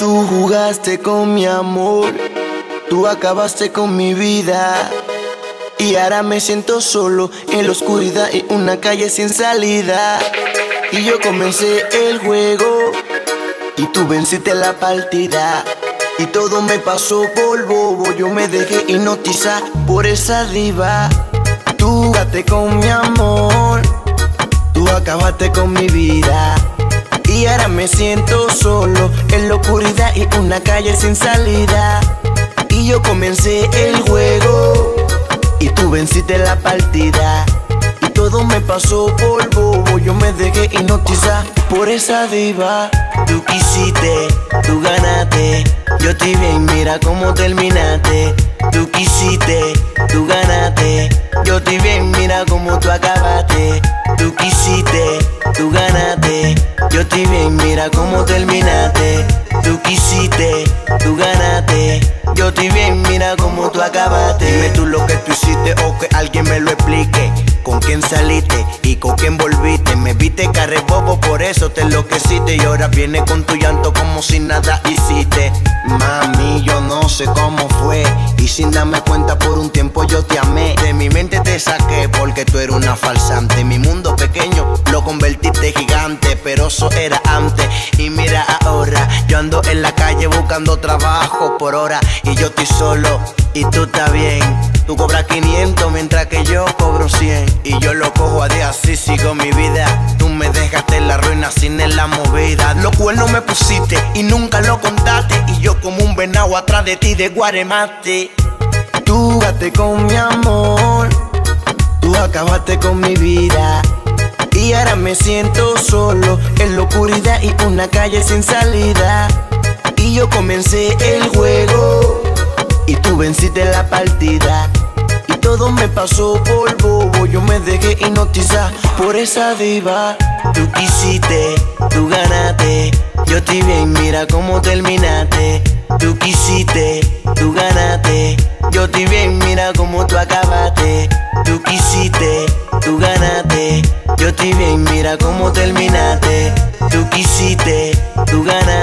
Tú jugaste con mi amor, tú acabaste con mi vida. Y ahora me siento solo en la oscuridad y una calle sin salida. Y yo comencé el juego y tú venciste la partida. Y todo me pasó por bobo, yo me dejé hipnotizar por esa diva. Tú jugaste con mi amor, tú acabaste con mi vida. Y ahora me siento solo en la oscuridad y una calle sin salida. Y yo comencé el juego y tú venciste la partida. Y todo me pasó por bobo, yo me dejé hipnotizar por esa diva. Tú quisiste, tú ganaste, yo estoy bien, mira cómo terminaste. Tú quisiste, tú ganaste, yo estoy bien, mira cómo tú acabaste. Tú quisiste, tú ganaste, yo estoy bien, mira cómo terminaste. Tú quisiste, tú ganaste, yo estoy bien, mira cómo tú acabaste. Dime tú lo que tú hiciste o que alguien me lo explique. ¿Con quién saliste y con quién volviste? Me viste carrebobo, por eso te enloqueciste. Y ahora vienes con tu llanto como si nada hiciste. Mami, yo no sé cómo fue, y sin darme cuenta por un tiempo yo te amé. De mi mente te saqué porque tú eres una falsante. Mi mundo pequeño lo convertiste gigante, pero eso era antes. Y mira ahora, yo ando en la calle buscando trabajo por hora. Y yo estoy solo y tú estás bien. Tú cobras 500 mientras que yo cobro 100. Y yo lo cojo a día, así sigo mi vida. Tú me dejaste en la ruina sin en la movida. Los cuernos me pusiste y nunca lo contaste. Y yo como un venado atrás de ti de guaremate. Tú jugaste con mi amor, tú acabaste con mi vida. Y ahora me siento solo en la oscuridad y una calle sin salida. Y yo comencé el juego y tú venciste la partida. Y todo me pasó por bobo, yo me dejé hipnotizar por esa diva. Tú quisiste, tú ganaste, yo estoy bien, mira cómo terminaste. Tú quisiste, tú ganaste, yo estoy bien, mira cómo tú acabaste. Tú quisiste, tú ganaste, yo estoy bien, mira cómo terminaste. Tú quisiste, tú ganaste.